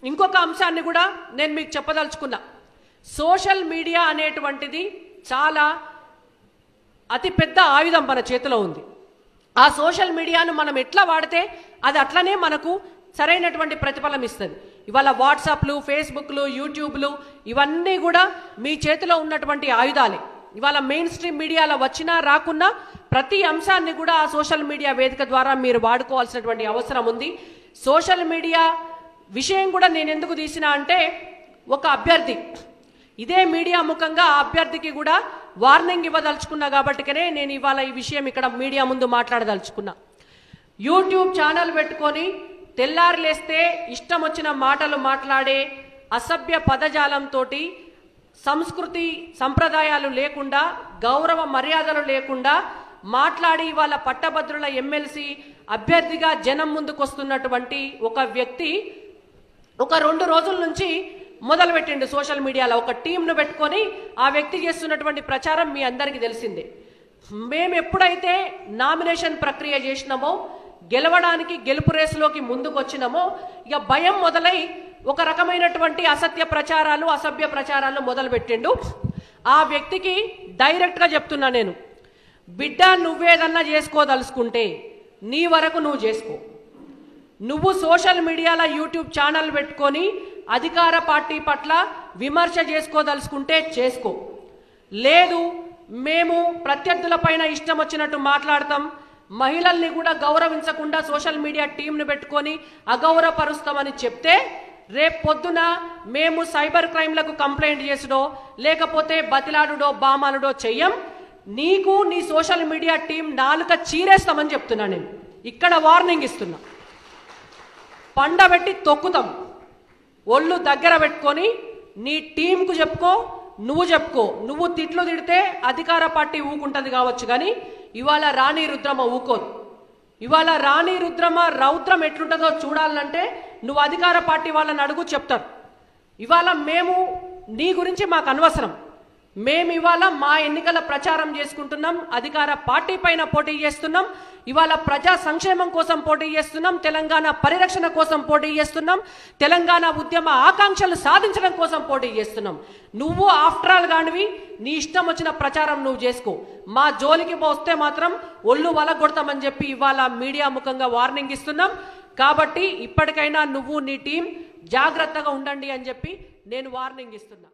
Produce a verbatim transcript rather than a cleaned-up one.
ఇంకొక అంశాన్ని కూడా నేను మీకు చెప్పదలుచుకున్నా. సోషల్ మీడియా అనేటువంటిది చాలా అతి పెద్ద ఆయుధం మన చేతిలో ఉంది. ఆ సోషల్ మీడియాను మనం ఎట్లా వాడితే అది అట్లనే మనకు సరైనటువంటి ప్రతిఫలం ఇస్తుంది. ఇవాళ వాట్సాప్లు, ఫేస్బుక్లు, యూట్యూబ్లు ఇవన్నీ కూడా మీ చేతిలో ఉన్నటువంటి ఆయుధాలే. ఇవాళ మెయిన్ స్ట్రీమ్ మీడియాలో వచ్చినా రాకున్నా ప్రతి అంశాన్ని కూడా ఆ సోషల్ మీడియా వేదిక ద్వారా మీరు వాడుకోవాల్సినటువంటి అవసరం ఉంది. సోషల్ మీడియా విషయం కూడా నేను ఎందుకు తీసినా అంటే, ఒక అభ్యర్థి ఇదే మీడియా ముఖంగా ఆ అభ్యర్థికి కూడా వార్నింగ్ ఇవ్వదలుచుకున్నా కాబట్టికనే నేను ఇవాళ ఈ విషయం ఇక్కడ మీడియా ముందు మాట్లాడదలుచుకున్నా. యూట్యూబ్ ఛానల్ పెట్టుకొని తెల్లారి లేస్తే ఇష్టం వచ్చిన మాటలు మాట్లాడే అసభ్య పదజాలంతో, సంస్కృతి సంప్రదాయాలు లేకుండా, గౌరవ మర్యాదలు లేకుండా మాట్లాడి వాళ్ళ పట్టభద్రుల ఎమ్మెల్సీ అభ్యర్థిగా జనం ముందుకు వస్తున్నటువంటి ఒక వ్యక్తి ఒక రెండు రోజుల నుంచి మొదలుపెట్టిండు సోషల్ మీడియాలో ఒక టీంను పెట్టుకొని. ఆ వ్యక్తి చేస్తున్నటువంటి ప్రచారం మీ అందరికీ తెలిసిందే. మేము ఎప్పుడైతే నామినేషన్ ప్రక్రియ చేసినామో, గెలవడానికి గెలుపు రేసులోకి ముందుకు వచ్చినామో, ఇక భయం మొదలై ఒక రకమైనటువంటి అసత్య ప్రచారాలు, అసభ్య ప్రచారాలు మొదలుపెట్టిండు. ఆ వ్యక్తికి డైరెక్ట్గా చెప్తున్నా నేను, బిడ్డ నువ్వేదన్నా చేసుకోదలుచుకుంటే నీ వరకు నువ్వు చేసుకో. నువ్వు సోషల్ మీడియాలో యూట్యూబ్ ఛానల్ పెట్టుకొని అధికార పార్టీ పట్ల విమర్శ చేసుకోదలుచుకుంటే చేసుకో. లేదు మేము ప్రత్యర్థుల పైన ఇష్టం వచ్చినట్టు మాట్లాడతాం, మహిళల్ని కూడా గౌరవించకుండా సోషల్ మీడియా టీంను పెట్టుకొని అగౌరవపరుస్తామని చెప్తే, రేపు పొద్దున మేము సైబర్ క్రైమ్లకు కంప్లైంట్ చేసుడో లేకపోతే బతిలాడుడో బామాలుడో చెయ్యం. నీకు నీ సోషల్ మీడియా టీం నాలుక చీరేస్తామని చెప్తున్నా. నేను ఇక్కడ వార్నింగ్ ఇస్తున్నా. పండబెట్టి తొక్కుతాం. ఒళ్ళు దగ్గర పెట్టుకొని నీ టీంకు చెప్పుకో, నువ్వు చెప్పుకో. నువ్వు తిట్లు తిడితే అధికార పార్టీ ఊకుంటుంది కావచ్చు, కానీ ఇవాళ రాణి రుద్రమ ఊకోదు. ఇవాళ రాణి రుద్రమ రౌద్రం ఎట్లుంటుందో చూడాలంటే నువ్వు అధికార పార్టీ వాళ్ళని అడుగు, చెప్తారు. ఇవాళ మేము నీ గురించి మాకు అనవసరం. మేము ఇవాళ మా ఎన్నికల ప్రచారం చేసుకుంటున్నాం, అధికార పార్టీ పైన పోటీ చేస్తున్నాం, ఇవాళ ప్రజా సంక్షేమం కోసం పోటీ చేస్తున్నాం, తెలంగాణ పరిరక్షణ కోసం పోటీ చేస్తున్నాం, తెలంగాణ ఉద్యమ ఆకాంక్షలు సాధించడం కోసం పోటీ చేస్తున్నాం. నువ్వు ఆఫ్టర్ ఆల్ గానివి, నీ ఇష్టం వచ్చిన ప్రచారం నువ్వు చేసుకో. మా జోలికి వస్తే మాత్రం ఒళ్ళు వలగొడతామని చెప్పి ఇవాళ మీడియా ముఖంగా వార్నింగ్ ఇస్తున్నాం. కాబట్టి ఇప్పటికైనా నువ్వు నీ టీం జాగ్రత్తగా ఉండండి అని చెప్పి నేను వార్నింగ్ ఇస్తున్నా.